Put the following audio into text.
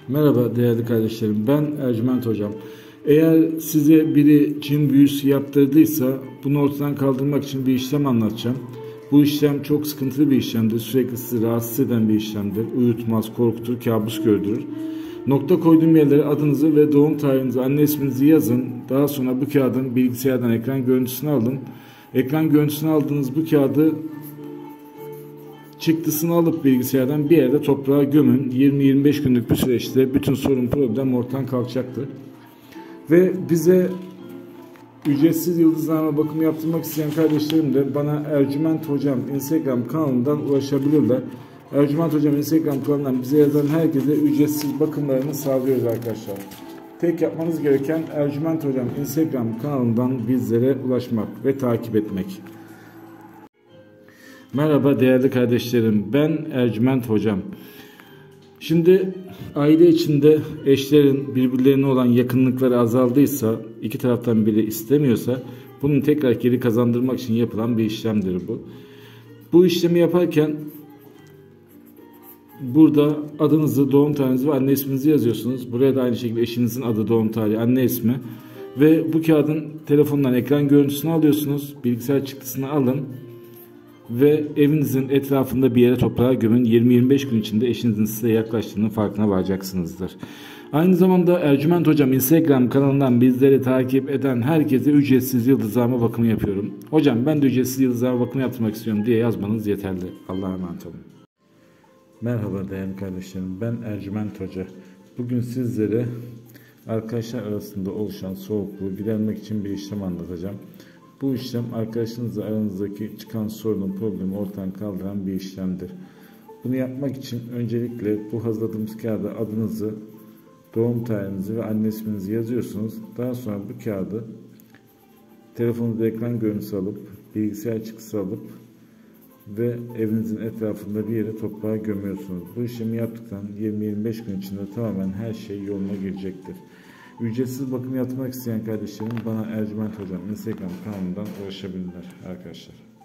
Merhaba değerli kardeşlerim, ben Ercüment Hocam. Eğer size biri cin büyüsü yaptırdıysa bunu ortadan kaldırmak için bir işlem anlatacağım. Bu işlem çok sıkıntılı bir işlemdir, sürekli sizi rahatsız eden bir işlemdir. Uyutmaz, korkutur, kabus gördürür. Nokta koyduğum yerlere adınızı ve doğum tarihinizi, anne isminizi yazın. Daha sonra bu kağıdın bilgisayardan ekran görüntüsünü alın. Ekran görüntüsünü aldığınız bu kağıdı çıktısını alıp bilgisayardan bir yerde toprağa gömün. 20-25 günlük bir süreçte bütün sorun problem ortadan kalkacaktır. Ve bize ücretsiz yıldızlama bakımı yaptırmak isteyen kardeşlerim de bana Ercüment Hocam Instagram kanalından ulaşabilirler. Ercüment Hocam Instagram kanalından bize yazan herkese ücretsiz bakımlarını sağlıyoruz arkadaşlar. Tek yapmanız gereken Ercüment Hocam Instagram kanalından bizlere ulaşmak ve takip etmek. Merhaba değerli kardeşlerim, ben Ercüment Hocam. Şimdi aile içinde eşlerin birbirlerine olan yakınlıkları azaldıysa, iki taraftan biri istemiyorsa bunu tekrar geri kazandırmak için yapılan bir işlemdir bu. Bu işlemi yaparken burada adınızı, doğum tarihinizi ve anne isminizi yazıyorsunuz. Buraya da aynı şekilde eşinizin adı, doğum tarihi, anne ismi ve bu kağıdın telefondan ekran görüntüsünü alıyorsunuz. Bilgisayar çıktısını alın ve evinizin etrafında bir yere toprağa gömün. 20-25 gün içinde eşinizin size yaklaştığının farkına varacaksınızdır. Aynı zamanda Ercüment Hocam Instagram kanalından bizleri takip eden herkese ücretsiz yıldızlama bakımı yapıyorum. Hocam ben de ücretsiz yıldızlama bakımı yaptırmak istiyorum diye yazmanız yeterli. Allah'a emanet olun. Merhaba değerli kardeşlerim, ben Ercüment Hoca. Bugün sizlere arkadaşlar arasında oluşan soğukluğu gidermek için bir işlem anlatacağım. Bu işlem arkadaşınızla aranızdaki çıkan sorunun, problemi ortadan kaldıran bir işlemdir. Bunu yapmak için öncelikle bu hazırladığımız kağıda adınızı, doğum tarihinizi ve anne isminizi yazıyorsunuz. Daha sonra bu kağıdı telefonunuzda ekran görüntüsü alıp, bilgisayar çıktısı alıp ve evinizin etrafında bir yere toprağa gömüyorsunuz. Bu işlemi yaptıktan 20-25 gün içinde tamamen her şey yoluna girecektir. Ücretsiz bakım yaptırmak isteyen kardeşlerim bana Ercüment Hocam Instagram kanalından ulaşabilirler arkadaşlar.